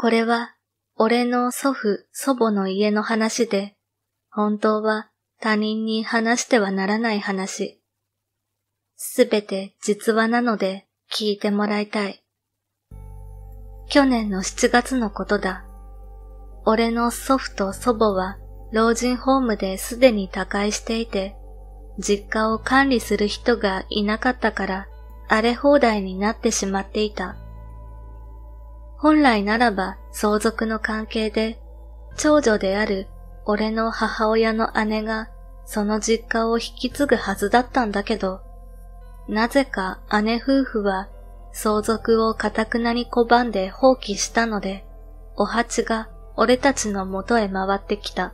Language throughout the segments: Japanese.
これは俺の祖父祖母の家の話で、本当は他人に話してはならない話。すべて実話なので聞いてもらいたい。去年の7月のことだ。俺の祖父と祖母は老人ホームですでに他界していて、実家を管理する人がいなかったから荒れ放題になってしまっていた。本来ならば相続の関係で、長女である俺の母親の姉がその実家を引き継ぐはずだったんだけど、なぜか姉夫婦は相続を堅くなに拒んで放棄したので、お鉢が俺たちの元へ回ってきた。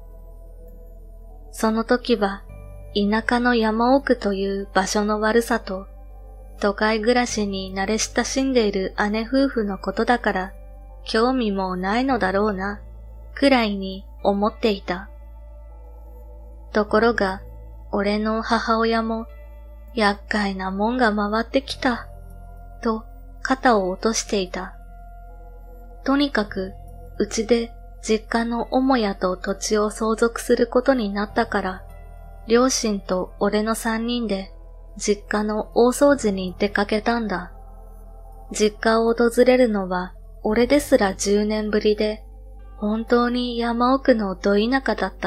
その時は田舎の山奥という場所の悪さと、都会暮らしに慣れ親しんでいる姉夫婦のことだから、興味もないのだろうな、くらいに思っていた。ところが、俺の母親も、厄介なもんが回ってきた、と肩を落としていた。とにかく、うちで実家の母屋と土地を相続することになったから、両親と俺の3人で実家の大掃除に出かけたんだ。実家を訪れるのは俺ですら10年ぶりで、本当に山奥のど田舎だった。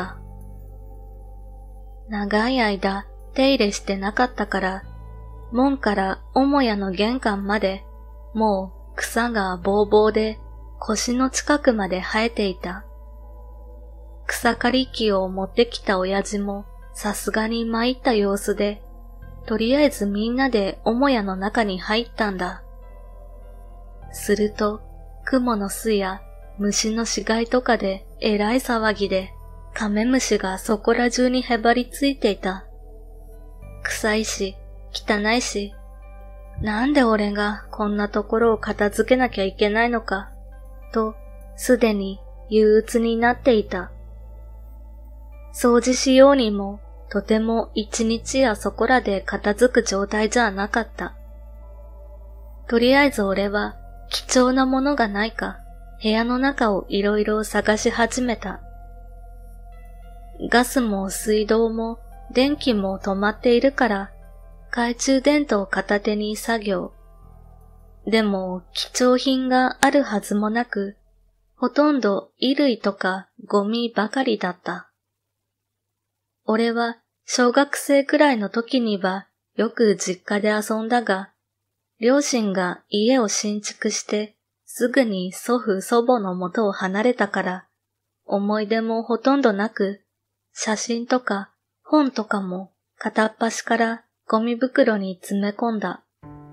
長い間手入れしてなかったから、門から母屋の玄関まで、もう草がぼうぼうで腰の近くまで生えていた。草刈り機を持ってきた親父もさすがに参った様子で、とりあえずみんなで母屋の中に入ったんだ。すると、蜘蛛の巣や虫の死骸とかでえらい騒ぎで、カメムシがそこら中にへばりついていた。臭いし、汚いし、なんで俺がこんなところを片付けなきゃいけないのか、と、すでに憂鬱になっていた。掃除しようにも、とても一日やそこらで片付く状態じゃなかった。とりあえず俺は貴重なものがないか部屋の中をいろいろ探し始めた。ガスも水道も電気も止まっているから懐中電灯を片手に作業。でも貴重品があるはずもなく、ほとんど衣類とかゴミばかりだった。俺は小学生くらいの時にはよく実家で遊んだが、両親が家を新築してすぐに祖父祖母の元を離れたから、思い出もほとんどなく、写真とか本とかも片っ端からゴミ袋に詰め込んだ。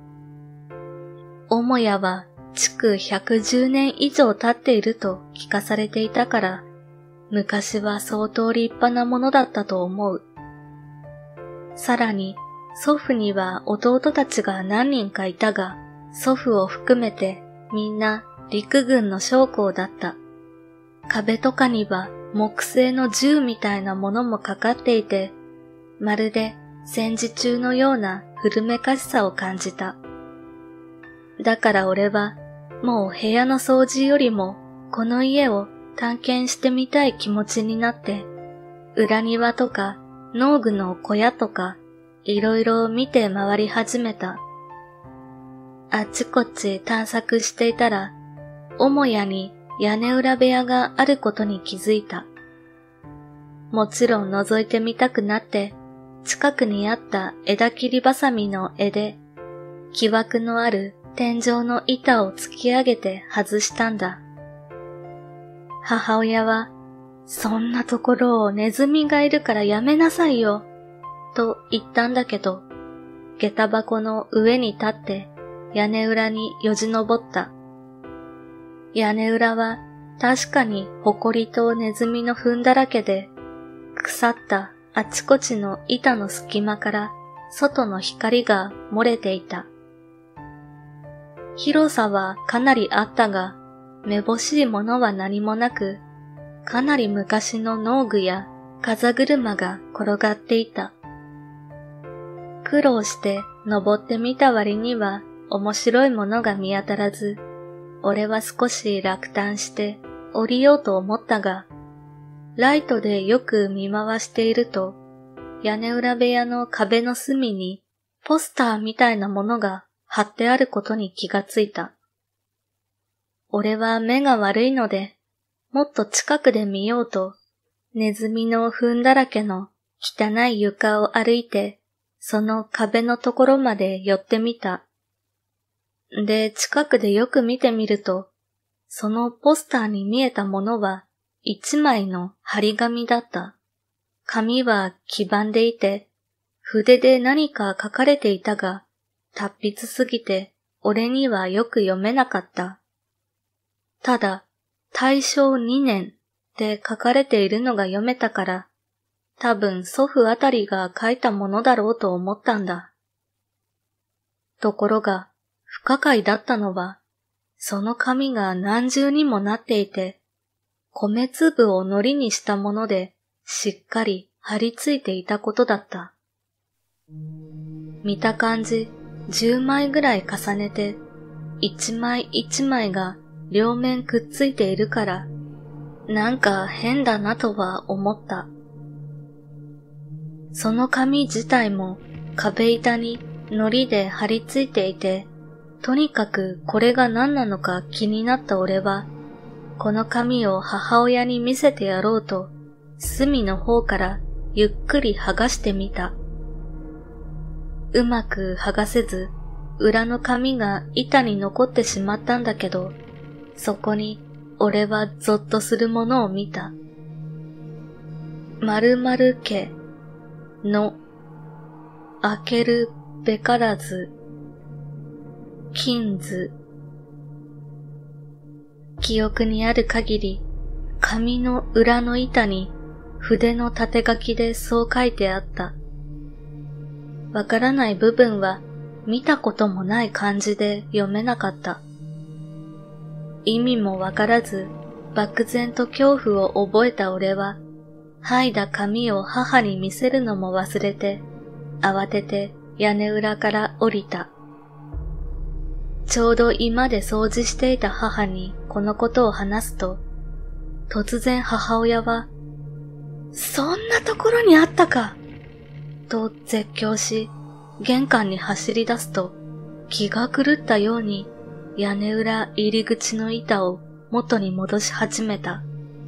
母屋は築110年以上経っていると聞かされていたから、昔は相当立派なものだったと思う。さらに、祖父には弟たちが何人かいたが、祖父を含めてみんな陸軍の将校だった。壁とかには木製の銃みたいなものもかかっていて、まるで戦時中のような古めかしさを感じた。だから俺はもう部屋の掃除よりもこの家を探検してみたい気持ちになって、裏庭とか農具の小屋とかいろいろ見て回り始めた。あっちこっち探索していたら、母屋に屋根裏部屋があることに気づいた。もちろん覗いてみたくなって、近くにあった枝切りばさみの柄で、木枠のある天井の板を突き上げて外したんだ。母親は、そんなところをネズミがいるからやめなさいよ、と言ったんだけど、下駄箱の上に立って屋根裏によじ登った。屋根裏は確かに埃とネズミの糞だらけで、腐ったあちこちの板の隙間から外の光が漏れていた。広さはかなりあったが、めぼしいものは何もなく、かなり昔の農具や風車が転がっていた。苦労して登ってみた割には面白いものが見当たらず、 俺は少し落胆して降りようと思ったが、ライトでよく見回していると、屋根裏部屋の壁の隅にポスターみたいなものが貼ってあることに気がついた。俺は目が悪いので、もっと近くで見ようと、ネズミの糞だらけの汚い床を歩いて、その壁のところまで寄ってみた。で、近くでよく見てみると、そのポスターに見えたものは一枚の張り紙だった。紙は黄ばんでいて、筆で何か書かれていたが、達筆すぎて俺にはよく読めなかった。ただ、大正2年って書かれているのが読めたから、多分祖父あたりが書いたものだろうと思ったんだ。ところが、不可解だったのは、その紙が何重にもなっていて、米粒を糊にしたものでしっかり貼り付いていたことだった。見た感じ、10枚ぐらい重ねて、一枚一枚が両面くっついているから、なんか変だなとは思った。その紙自体も壁板に糊で貼り付いていて、とにかくこれが何なのか気になった俺は、この紙を母親に見せてやろうと、隅の方からゆっくり剥がしてみた。うまく剥がせず、裏の紙が板に残ってしまったんだけど、そこに俺はゾッとするものを見た。〇〇家の開けるべからず金図。記憶にある限り、紙の裏の板に筆の縦書きでそう書いてあった。わからない部分は見たこともない漢字で読めなかった。意味もわからず、漠然と恐怖を覚えた俺は、剥いだ紙を母に見せるのも忘れて、慌てて屋根裏から降りた。ちょうど居間で掃除していた母にこのことを話すと、突然母親は、そんなところにあったかと絶叫し、玄関に走り出すと、気が狂ったように屋根裏入り口の板を元に戻し始めた。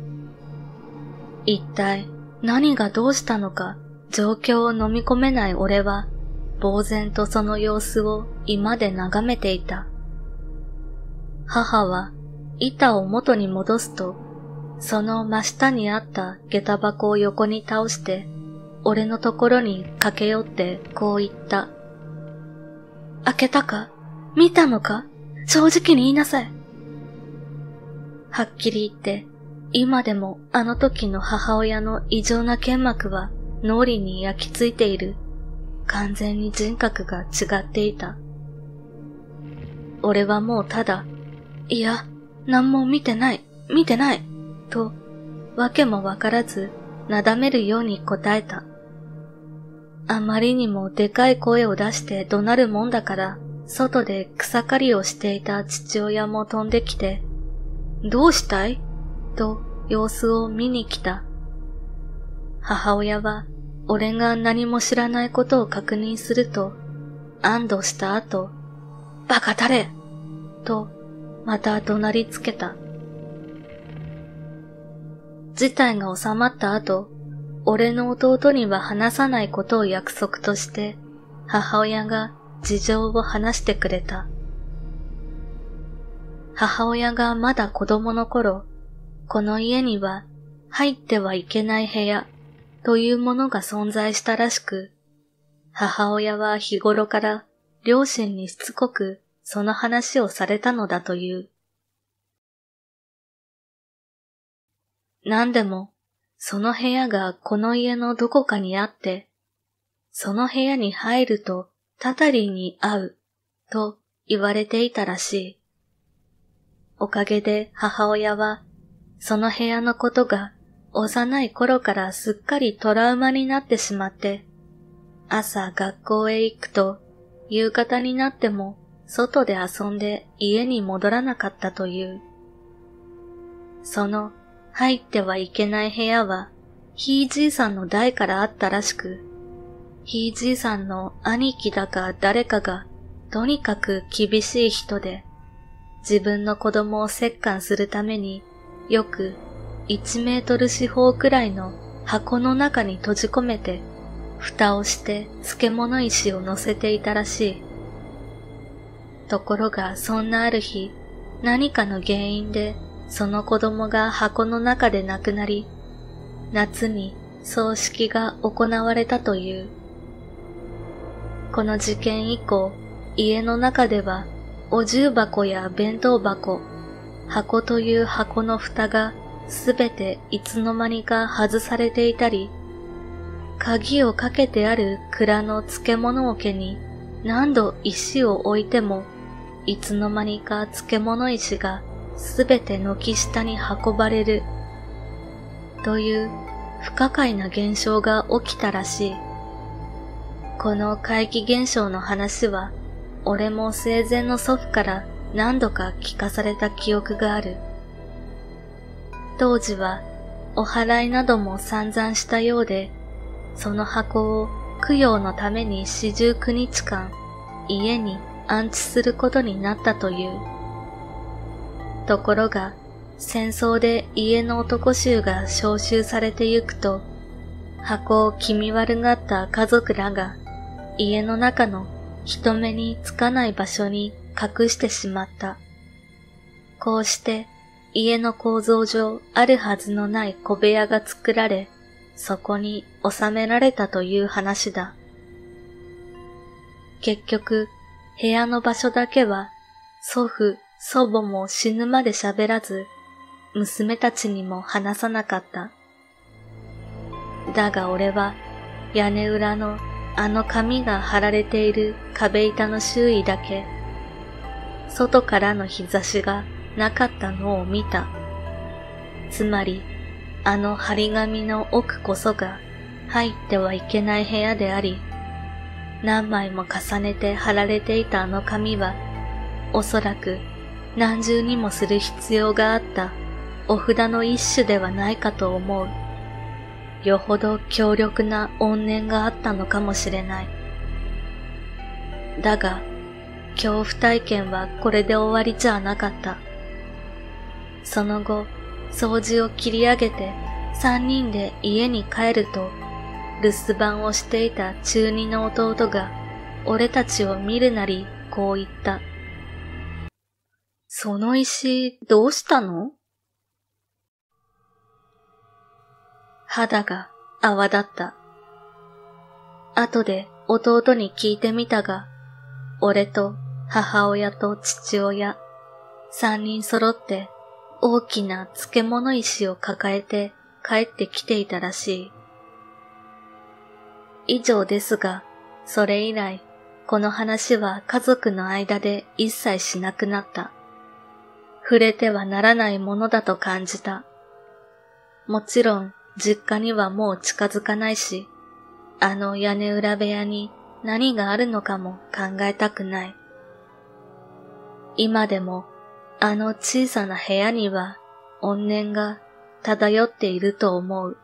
一体何がどうしたのか状況を飲み込めない俺は、呆然とその様子を居間で眺めていた。母は板を元に戻すと、その真下にあった下駄箱を横に倒して、俺のところに駆け寄ってこう言った。開けたか？見たのか？正直に言いなさい。はっきり言って、今でもあの時の母親の異常な剣幕は脳裏に焼き付いている。完全に人格が違っていた。俺はもうただ、いや、何も見てない、と、わけもわからず、なだめるように答えた。あまりにもでかい声を出して怒鳴るもんだから、外で草刈りをしていた父親も飛んできて、どうしたい？と様子を見に来た。母親は、俺が何も知らないことを確認すると、安堵した後、バカたれ！と、また怒鳴りつけた。事態が収まった後、俺の弟には話さないことを約束として、母親が事情を話してくれた。母親がまだ子供の頃、この家には入ってはいけない部屋というものが存在したらしく、母親は日頃から両親にしつこくその話をされたのだという。なんでも、その部屋がこの家のどこかにあって、その部屋に入るとたたりに会うと言われていたらしい。おかげで母親は、その部屋のことが幼い頃からすっかりトラウマになってしまって、朝学校へ行くと夕方になっても外で遊んで家に戻らなかったという。その入ってはいけない部屋はひいじいさんの代からあったらしく、ひいじいさんの兄貴だか誰かがとにかく厳しい人で、自分の子供を折檻するためによく1メートル四方くらいの箱の中に閉じ込めて、蓋をして漬物石を乗せていたらしい。ところがそんなある日、何かの原因でその子供が箱の中で亡くなり、夏に葬式が行われたという。この事件以降、家の中ではお重箱や弁当箱、箱という箱の蓋がすべていつの間にか外されていたり、鍵をかけてある蔵の漬物桶に何度石を置いても、いつの間にか漬物石がすべて軒下に運ばれる、という不可解な現象が起きたらしい。この怪奇現象の話は、俺も生前の祖父から何度か聞かされた記憶がある。当時はお祓いなども散々したようで、その箱を供養のために49日間家に安置することになったという。ところが戦争で家の男衆が召集されてゆくと、箱を気味悪がった家族らが家の中の人目につかない場所に隠してしまった。こうして家の構造上あるはずのない小部屋が作られ、そこに収められたという話だ。結局、部屋の場所だけは祖父、祖母も死ぬまで喋らず、娘たちにも話さなかった。だが俺は屋根裏のあの紙が貼られている壁板の周囲だけ、外からの日差しがなかったのを見た。つまり、あの張り紙の奥こそが入ってはいけない部屋であり、何枚も重ねて貼られていたあの紙は、おそらく何重にもする必要があったお札の一種ではないかと思う。よほど強力な怨念があったのかもしれない。だが、恐怖体験はこれで終わりじゃなかった。その後、掃除を切り上げて3人で家に帰ると、留守番をしていた中2の弟が俺たちを見るなりこう言った。その石どうしたの？肌が泡立った。後で弟に聞いてみたが、俺と母親と父親、3人揃って大きな漬物石を抱えて帰ってきていたらしい。以上ですが、それ以来、この話は家族の間で一切しなくなった。触れてはならないものだと感じた。もちろん、実家にはもう近づかないし、あの屋根裏部屋に何があるのかも考えたくない。今でもあの小さな部屋には怨念が漂っていると思う。